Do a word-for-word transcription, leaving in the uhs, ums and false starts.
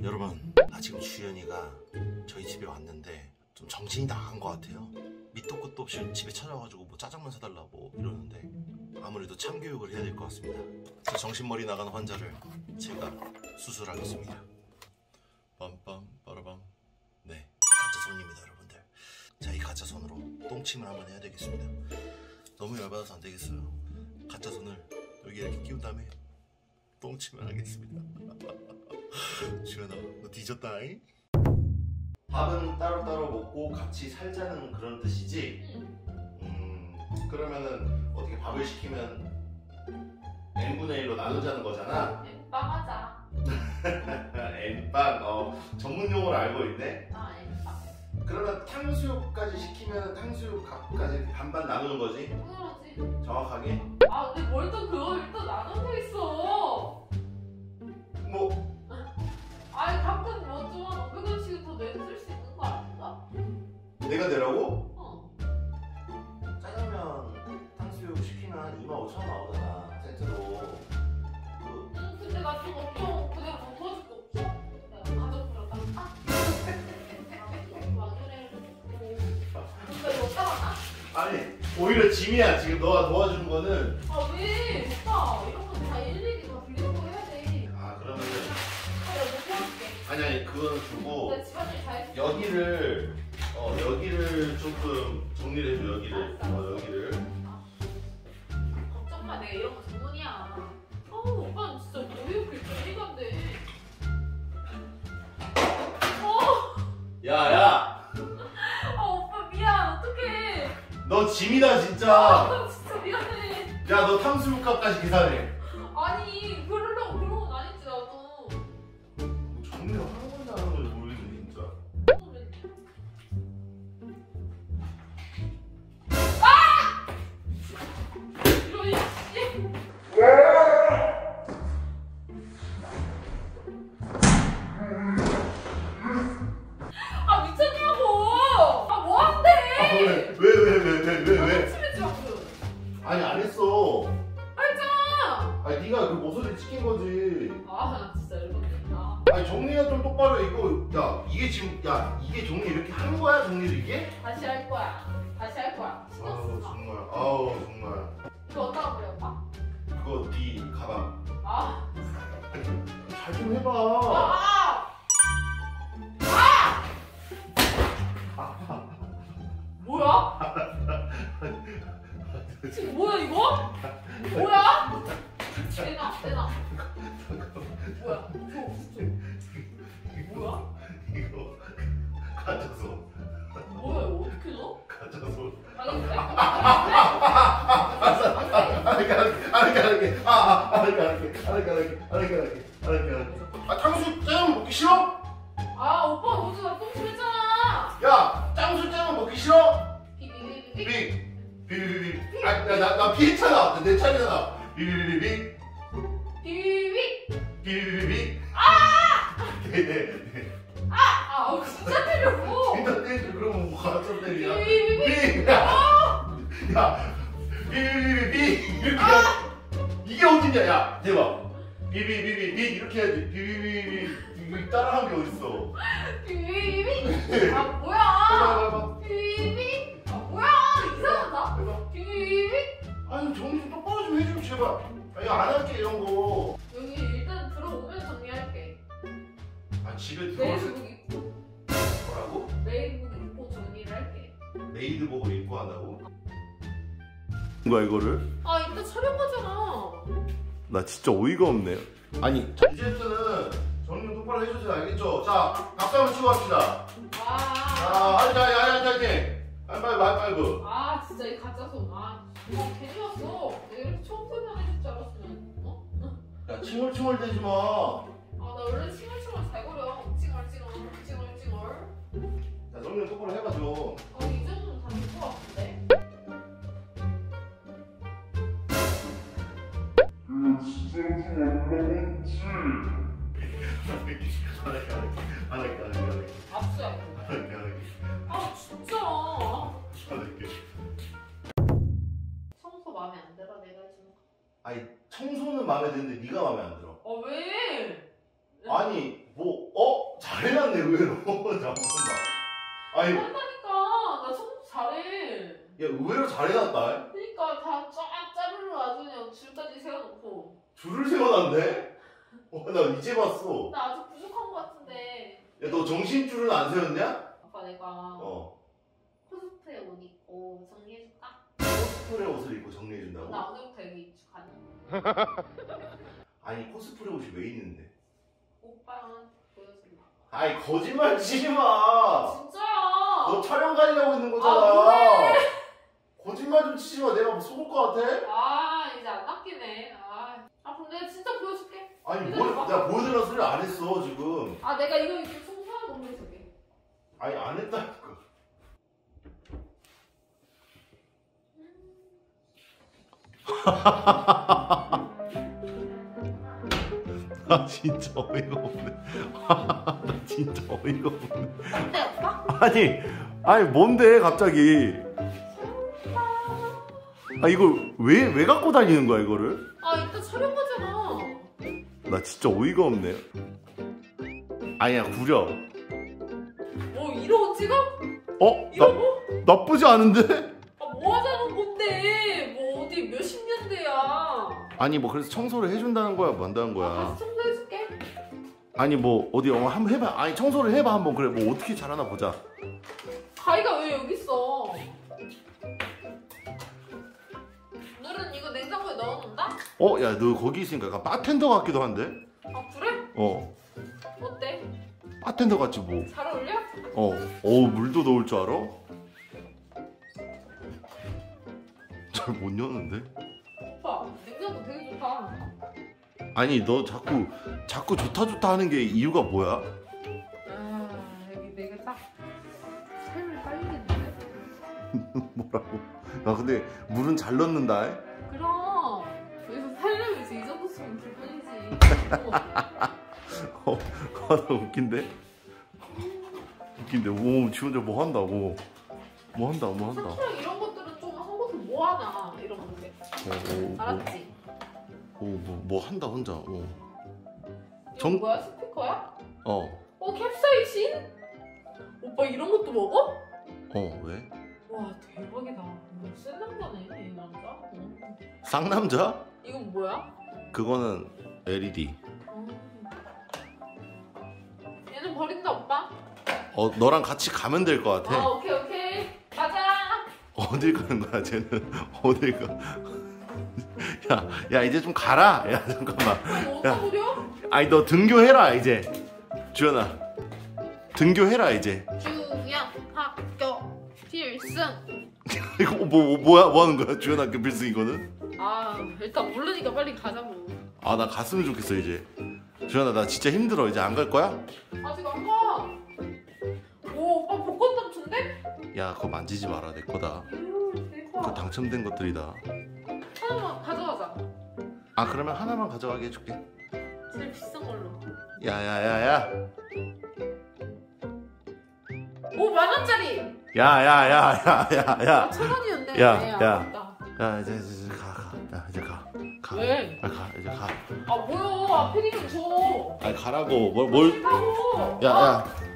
여러분, 아 지금 주연이가 저희 집에 왔는데 좀 정신이 나간 것 같아요. 밑도 끝도 없이 집에 찾아와가지고 뭐 짜장면 사달라고 이러는데 아무래도 참교육을 해야 될 것 같습니다. 저 정신머리 나간 환자를 제가 수술하겠습니다. 빰빰 빠라밤. 네, 가짜 손입니다 여러분들. 자, 이 가짜 손으로 똥침을 한번 해야 되겠습니다. 너무 열받아서 안 되겠어요. 가짜 손을 여기 이렇게 끼운 다음에 똥침을 하겠습니다. 주연아, 너 뒤졌다잉? 밥은 따로따로 먹고 같이 살자는 그런 뜻이지? 음, 그러면은 어떻게 밥을 시키면 n분의 일로 나누자는 거잖아? 엠빵 하자. n빵, 어, 전문 용어를 알고 있네? 아, 엠빵. 그러면 탕수육까지 시키면 탕수육 값까지 반반 나누는 거지? 그러지. 정확하게? 아, 근데 뭘 또 그걸 또 나눠져 있어. 뭐 아니, 가끔 뭐좀 한 오백 원씩 더 내줄 수 있는 거 아닌가? 내가 내라고? 어. 짜장면 탕수육 시키면 한 이만 오천 원 나오잖아 세트로. 그... 응, 근데 나 좀 엄청 그대로 못 도와줄 거 없어? 내가 가져버렸다. 아. 근데 이거 어디다가 아니 오히려 짐이야. 지금 너가 도와주는 거는. 아, 왜? 오빠, 이런 건 다 일일이 다 빌리는 거 해야 돼. 아 그러면은 아, 내가 못 도와줄게. 아니 아니 그거는 주고 내가 집안일 다 해줄게. 여기를 어 여기를 조금 정리를 해줘. 여기를 알았어. 어 여기를. 걱정 마, 내가 이런 거 전문이야. 어우, 오빠는 진짜 왜 이렇게 정리가 안 돼? 어! 야야 아, 오빠 미안, 어떡해. 너 짐이다 진짜. 아, 진짜 미안해. 야 너 탕수육 값까지 계산해. 아니, 그러려고 그런 건 아니지, 나도. 뭐 정리를 하는 건지 안 하는 건지 모르겠네 진짜. 아! 이런 씨. 아, 미쳤냐고! 아, 뭐 한대! 아 왜? 왜 왜 왜 왜 왜 왜? 침했지, 방금. 아니 안 했어. 알잖아! 아니 네가 그 모서리 찍힌 거지. 아, 진짜 열받는다. 아니 정리가 좀 똑바로 이거. 야 이게 지금 야 이게 정리 이렇게 하는 거야 정리를 이게? 다시 할 거야. 다시 할 거야. 신경 아우 쓰지 마. 정말 아우 정말. 이거 어디다가 버려, 오빠? 그거 네 가방. 아. 잘 좀 해봐. 아! 아! 뭐야? 지금 뭐야, 이거? 뭐야? 내놔, 내놔. 뭐야? 줘, 줘. 뭐야? 이거 가짜서. 뭐야, 이거 어떻게 넣어? 가짜서. 알겠어? 알았어. 알게 알게 알게 알게. 아 알게 알게 알게 알게 알게 알게 알게 알게. 아 탕수육 짜장 먹기 싫어? 아, 오빠 어제 나 똥침 했잖아. 야 탕수육 짜장 먹기 싫어? 비비비비. 비 비비비비. 아나나 피했잖아. 내 차례잖아. 비비비비 비비비비. 비비비비. 아! 네네. 아! 아, 어, 진짜 때려고. 일단 때리지. 그러면 뭐 가짜 때리냐? 비비비비. 비. 야 비비비비 이렇게 야 이게 어딨냐? 야 대박. 비비비비비 이렇게 해야지. 비비비비 이거 따라한 게 어딨어? 비비비비. 아, 해봐 뭐야? 해봐 비비비. 아, 뭐야? 이상하다. 해봐. 비비비비. 아유 정리 좀 똑바로 좀 해줘 제발. 아니 안 할게 이런 거. 여기 일단 들어오면 정리할게. 아 집에 들어왔을 메이드복 입고. 거라고? 메이드복 입고 정리를 할게. 메이드복을 입고 한다고? 뭐야 이거를? 아, 이따 촬영 가잖아. 나 진짜 어이가 없네. 아니 이제부터는 정리 좀 똑바로 해주세요. 알겠죠? 자 박수 한번 치고 갑시다. 아, 자 아니 자 아니 아니 아니 빨리 빨리 빨리. 아, 진짜 이 가짜 손. 아, 어, 괜히 왔어. 내가 이렇게 청소만 해줄 줄 알았으면. 어? 야 칭얼칭얼 대지 마. 아, 나 원래 칭얼칭얼 잘 거려. 칭얼칭얼, 칭얼칭얼. 야 정리 똑바로 해봐 좀. 아, 이 정도는 다 될 것 같은데? 진짜 좀 올라갔지. 안 할게 안 할게 안 할게 안 할게 압수야. 안 할게 안 할게 아, 진짜. 안 할게. 청소 마음에 안 들어, 내가 지금. 아니 청소는 마음에 드는데 네가 마음에 안 들어. 아, 왜? 아니 뭐 어? 의외로. 잠깐만. 아니, 야, 한다니까. 나 청소 잘해. 의외로 잘해놨다. 그러니까 다 쫙 자르르 아주 그냥 줄까지 세워놓고. 줄을 세워놨네? 어, 나 이제 봤어. 나 아직 부족한 것 같은데. 야, 너 정신줄은 안 세웠냐? 아빠 내가 어. 코스프레 옷 입고 정리해줄까? 코스프레 옷을 입고 정리해준다고? 나 오늘부터 여기 익숙하니. 아니, 코스프레 옷이 왜 있는데? 오빠랑 보여준다. 아이, 거짓말 치지 마! 진짜야. 너 촬영 가려고 있는 거잖아. 아, 뭐해? 거짓말 좀 치지 마. 내가 뭐 속을 것 같아? 아 이제 안 낚이네. 아, 아 그럼 내가 진짜 보여줄게. 아니, 뭘, 내가 보여주라는 소리 안 했어, 지금. 아 내가 이거 이렇게 청소하는 거 보여줄게. 아니, 안 했다니까. 아, 진짜 어이가 없네. 나 진짜 어이가 없네. 어때 오빠? 아니, 아니, 뭔데, 갑자기. 아, 이걸 왜, 왜 갖고 다니는 거야, 이거를? 아 이따 촬영하잖아. 나 진짜 어이가 없네. 아니야, 구려. 뭐 이러고 찍어? 어? 이러고? 나, 나쁘지 않은데? 아 뭐 하자는 건데? 뭐 어디 몇십 년대야. 아니, 뭐, 그래서 청소를 해준다는 거야, 뭐 한다는 아, 거야. 다시 청소해줄게. 아니, 뭐, 어디, 어, 한번 해봐. 아니, 청소를 해봐, 한번. 그래, 뭐, 어떻게 잘하나 보자. 가위가 왜 여기 있어? 오늘은 이거 냉장고에 넣어놓는다? 어? 야, 너 거기 있으니까 약간 바텐더 같기도 한데? 아 그래? 어. 어때? 바텐더 같지, 뭐. 잘 어울려? 어. 어, 물도 넣을 줄 알아? 잘 못 여는데? 오빠 냉장고 되게 좋다. 아니, 너 자꾸, 자꾸 좋다, 좋다 하는 게 이유가 뭐야? 아 여기 내가 딱 삶을 빨리겠는데? 뭐라고? 나 근데 물은 잘 넣는다. 에? 그럼 여기서 살려면 이제 이 정도 쓰면 기본이지. 어, 아, 나 웃긴데? 웃긴데? 오, 지 혼자 뭐 한다고? 뭐 한다, 뭐 한다. 사투랑 이런 것들은 좀 한 곳에 뭐 하나 이런 건데. 어, 어, 뭐, 알았지? 오, 뭐, 뭐 한다, 혼자. 어. 이거 정- 뭐야? 스피커야? 어, 어 캡사이신? 오빠 이런 것도 먹어? 어, 왜? 와 대박이다. 음, 센 남자네 이 남자. 음. 쌍남자? 이건 뭐야? 그거는 엘이디. 음. 얘는 버린다 오빠. 어, 너랑 같이 가면 될 것 아 같아. 오케이 오케이 가자. 어딜 가는 거야, 쟤는? 어딜 가? 야, 야, 이제 좀 가라. 야, 잠깐만. 이거 어디다 버려? 아니, 너 등교해라, 이제. 주연아. 등교해라, 이제. 주연 학교 필승. 이거 뭐, 뭐, 뭐야? 뭐 하는 거야? 주연아, 그 필승 이거는? 아 일단 모르니까 빨리 가자고. 아, 나 갔으면 좋겠어, 이제. 주연아, 나 진짜 힘들어. 이제 안 갈 거야? 아직 안 가. 오 오빠 복권 당첨돼? 야, 그거 만지지 마라. 내 거다. 이야, 그 대박. 당첨된 것들이다. 하나만 가져가자. 아, 그러면 하나만 가져가게 해줄게. 제일 비싼 걸로. 야야야야. 오 만 원짜리. 야야야야야야. 천 원이었네. 야, 네, 야. 아깝다. 야, 이제 이제 이제 가, 가. 야, 이제 가. 가. 왜? 빨리 가. 이제 가. 아 뭐야? 아필이면 줘. 아니, 가라고. 뭘 뭘? 싫다고. 야, 아, 야.